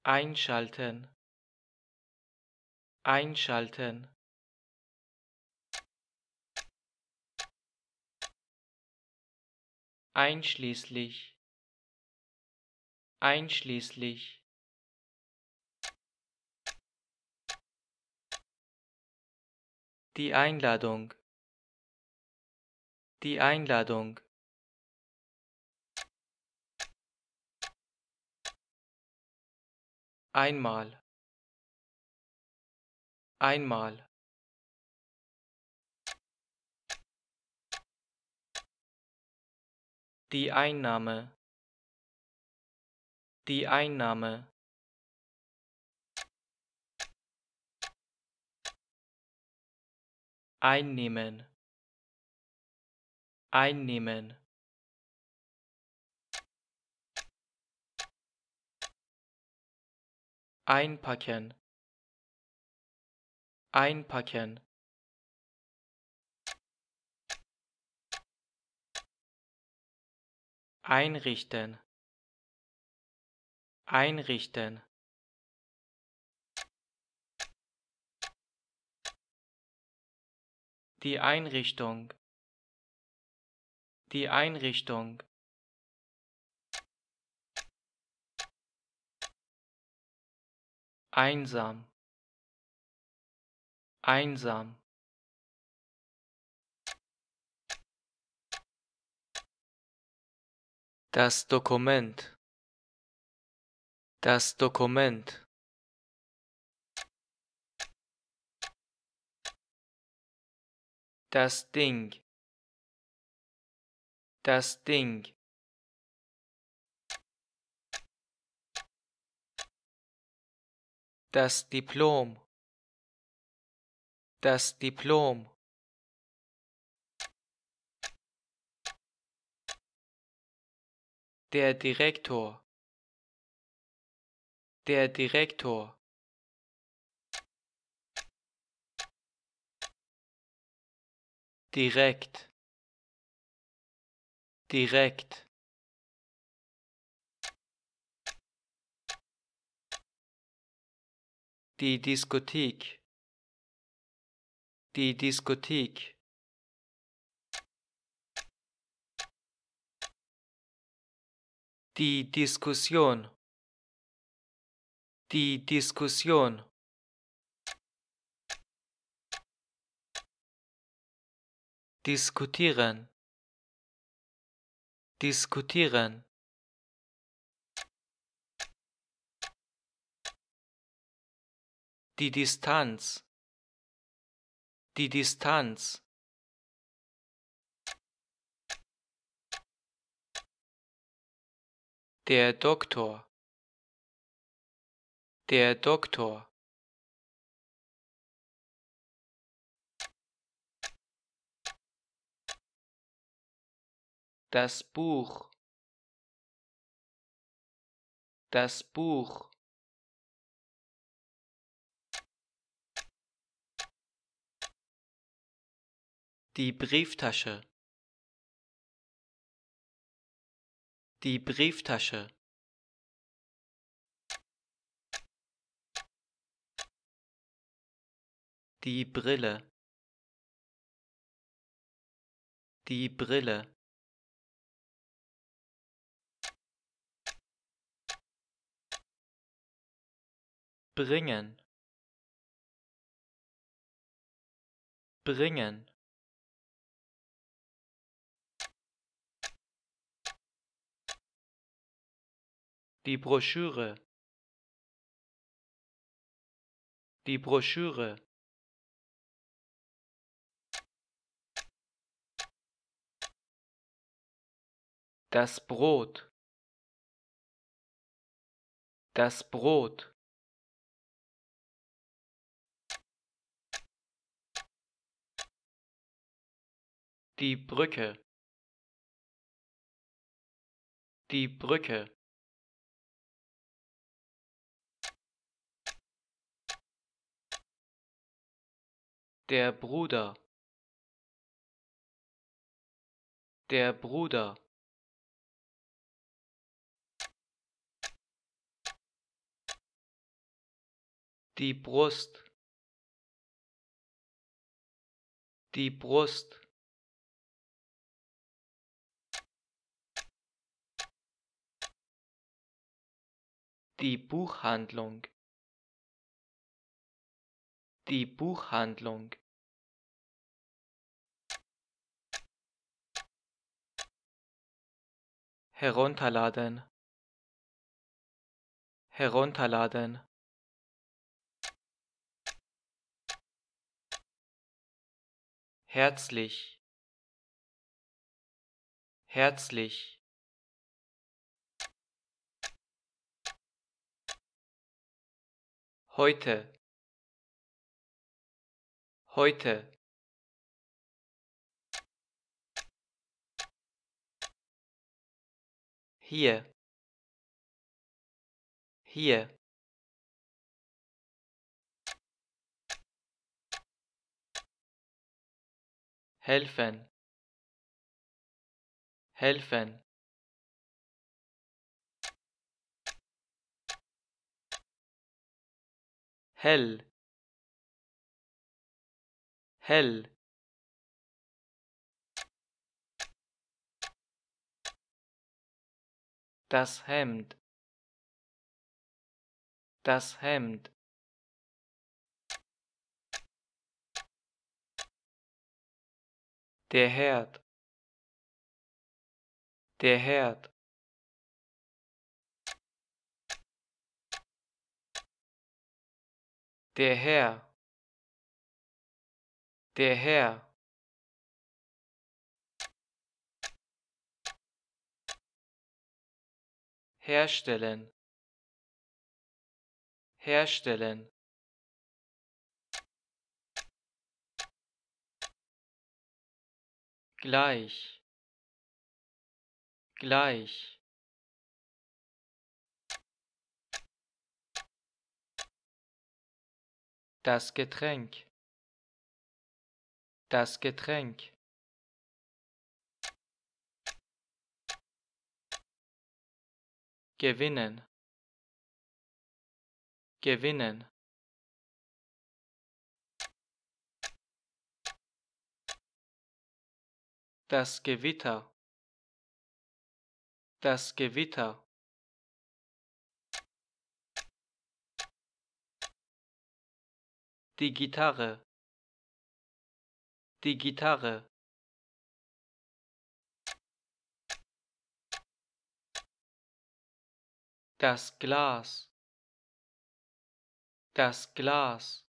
einschalten, einschalten, einschließlich, einschließlich, die Einladung, die Einladung, einmal, einmal, die Einnahme, die Einnahme, einnehmen, einnehmen, einpacken, einpacken, einrichten, einrichten, die Einrichtung, die Einrichtung, einsam, einsam, das Dokument, das Dokument, das Ding, das Ding, das Diplom, das Diplom, der Direktor, der Direktor, direkt, direkt, die Diskothek, die Diskothek, die Diskussion, die Diskussion, diskutieren, diskutieren, die Distanz, die Distanz, der Doktor, der Doktor, das Buch, das Buch, die Brieftasche, die Brieftasche, die Brille, die Brille, bringen, bringen, die Broschüre, die Broschüre, das Brot, das Brot, die Brücke, die Brücke, der Bruder, der Bruder, die Brust, die Brust, die Buchhandlung, die Buchhandlung, herunterladen, herunterladen, herzlich, herzlich, heute, heute, hier, hier, helfen, helfen, hell, hell, das Hemd, das Hemd, der Herd, der Herd, der Herr, der Herr, herstellen, herstellen, gleich, gleich, das Getränk, das Getränk, gewinnen, gewinnen, das Gewitter, das Gewitter, die Gitarre, die Gitarre, das Glas, das Glas,